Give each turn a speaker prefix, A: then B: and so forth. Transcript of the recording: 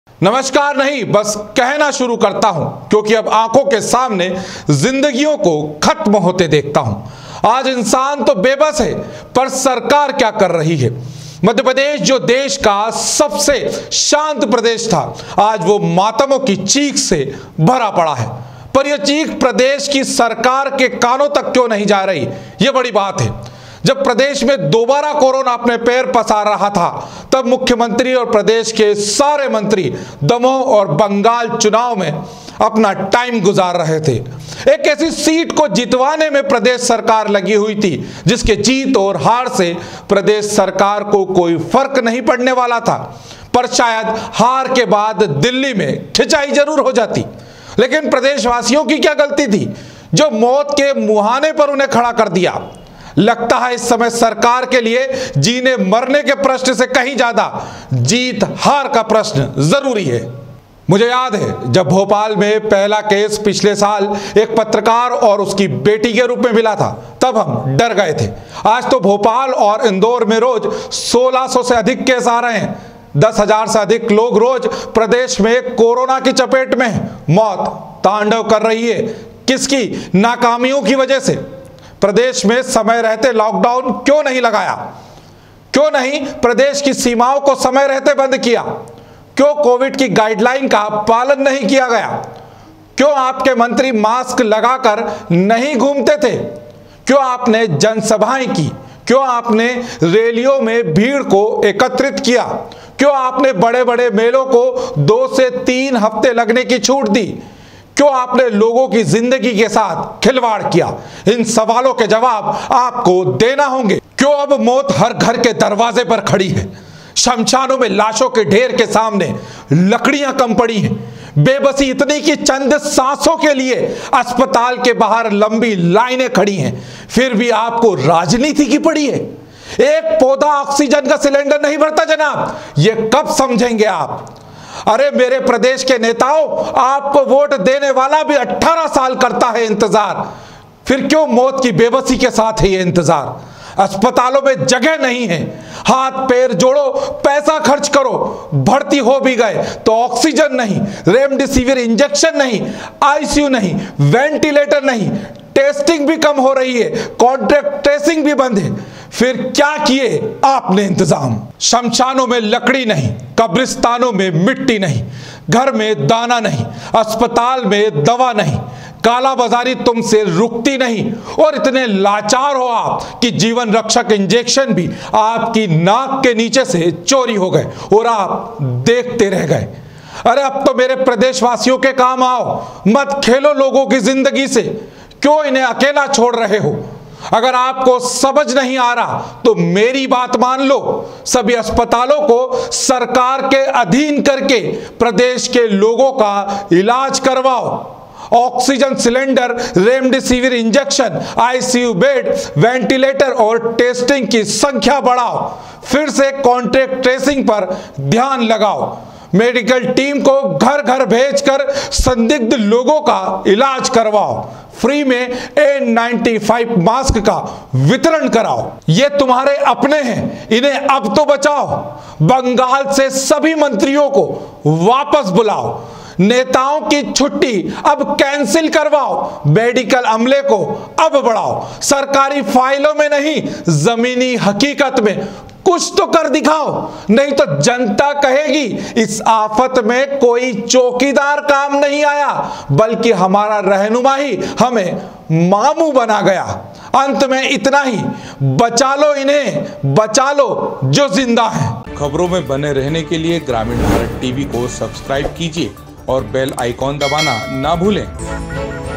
A: नमस्कार नहीं, बस कहना शुरू करता हूं क्योंकि अब आंखों के सामने जिंदगियों को खत्म होते देखता हूं। आज इंसान तो बेबस है, पर सरकार क्या कर रही है। मध्य प्रदेश जो देश का सबसे शांत प्रदेश था, आज वो मातमों की चीख से भरा पड़ा है। पर यह चीख प्रदेश की सरकार के कानों तक क्यों नहीं जा रही, यह बड़ी बात है। जब प्रदेश में दोबारा कोरोना अपने पैर पसार रहा था, तब मुख्यमंत्री और प्रदेश के सारे मंत्री दमोह और बंगाल चुनाव में अपना टाइम गुजार रहे थे। एक ऐसी सीट को जितवाने में प्रदेश सरकार लगी हुई थी जिसके जीत और हार से प्रदेश सरकार को कोई फर्क नहीं पड़ने वाला था। पर शायद हार के बाद दिल्ली में खिंचाई जरूर हो जाती, लेकिन प्रदेशवासियों की क्या गलती थी जो मौत के मुहाने पर उन्हें खड़ा कर दिया। लगता है इस समय सरकार के लिए जीने मरने के प्रश्न से कहीं ज्यादा जीत हार का प्रश्न जरूरी है। मुझे याद है जब भोपाल में पहला केस पिछले साल एक पत्रकार और उसकी बेटी के रूप में मिला था, तब हम डर गए थे। आज तो भोपाल और इंदौर में रोज 1600 से अधिक केस आ रहे हैं। 10,000 से अधिक लोग रोज प्रदेश में कोरोना की चपेट में हैं। मौत तांडव कर रही है। किसकी नाकामियों की वजह से। प्रदेश में समय रहते लॉकडाउन क्यों नहीं लगाया? क्यों नहीं प्रदेश की सीमाओं को समय रहते बंद किया? क्यों कोविड की गाइडलाइन का पालन नहीं किया गया? क्यों आपके मंत्री मास्क लगाकर नहीं घूमते थे? क्यों आपने जनसभाएं की? क्यों आपने रैलियों में भीड़ को एकत्रित किया? क्यों आपने बड़े बड़े मेलों को 2 से 3 हफ्ते लगने की छूट दी? क्यों आपने लोगों की जिंदगी के साथ खिलवाड़ किया? इन सवालों के जवाब आपको देना होंगे। क्यों अब मौत हर घर के दरवाजे पर खड़ी है? शमशानों में लाशों के ढेर के सामने लकड़ियां कम पड़ी हैं। बेबसी इतनी कि चंद सांसों के लिए अस्पताल के बाहर लंबी लाइनें खड़ी हैं। फिर भी आपको राजनीति की पड़ी है। एक पौधा ऑक्सीजन का सिलेंडर नहीं भरता जनाब, ये कब समझेंगे आप? अरे मेरे प्रदेश के नेताओं, आपको वोट देने वाला भी 18 साल करता है इंतजार। फिर क्यों मौत की बेबसी के साथ है ये इंतजार? अस्पतालों में जगह नहीं है। हाथ पैर जोड़ो, पैसा खर्च करो। भर्ती हो भी गए तो ऑक्सीजन नहीं, रेमडेसिविर इंजेक्शन नहीं, आईसीयू नहीं, वेंटिलेटर नहीं, टेस्टिंग भी कम हो रही है, कॉन्ट्रैक्ट ट्रेसिंग भी बंद है। फिर क्या किए आपने इंतजाम? शमशानों में लकड़ी नहीं, कब्रिस्तानों में मिट्टी नहीं, घर में दाना नहीं, अस्पताल में दवा नहीं, काला बाजारी तुमसे रुकती नहीं, और इतने लाचार हो आप कि जीवन रक्षक इंजेक्शन भी आपकी नाक के नीचे से चोरी हो गए और आप देखते रह गए। अरे अब तो मेरे प्रदेशवासियों के काम आओ, मत खेलो लोगों की जिंदगी से। क्यों इन्हें अकेला छोड़ रहे हो? अगर आपको समझ नहीं आ रहा तो मेरी बात मान लो। सभी अस्पतालों को सरकार के अधीन करके प्रदेश के लोगों का इलाज करवाओ। Oxygen cylinder, remdesivir injection, ICU bed, ventilator और टेस्टिंग की संख्या बढ़ाओ। फिर से कॉन्ट्रैक्ट ट्रेसिंग पर ध्यान लगाओ। मेडिकल टीम को घर घर भेजकर संदिग्ध लोगों का इलाज करवाओ। फ्री में N95 मास्क का वितरण कराओ। ये तुम्हारे अपने हैं, इन्हें अब तो बचाओ। बंगाल से सभी मंत्रियों को वापस बुलाओ। नेताओं की छुट्टी अब कैंसिल करवाओ। मेडिकल अमले को अब बढ़ाओ। सरकारी फाइलों में नहीं, जमीनी हकीकत में कुछ तो कर दिखाओ, नहीं तो जनता कहेगी इस आफत में कोई चौकीदार काम नहीं आया, बल्कि हमारा रहनुमा ही हमें मामू बना गया। अंत में इतना ही, बचा लो इन्हें, बचा लो जो जिंदा है।
B: खबरों में बने रहने के लिए ग्रामीण भारत टीवी को सब्सक्राइब कीजिए और बेल आइकॉन दबाना ना भूलें।